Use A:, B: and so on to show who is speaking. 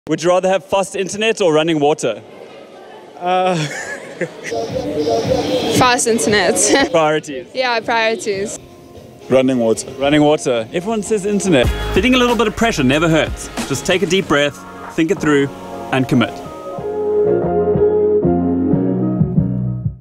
A: Would you rather have fast internet or running water?
B: Fast internet.
A: Priorities.
B: Yeah, priorities.
C: Running water.
A: Running water. Everyone says internet. Feeling a little bit of pressure never hurts. Just take a deep breath, think it through, and commit.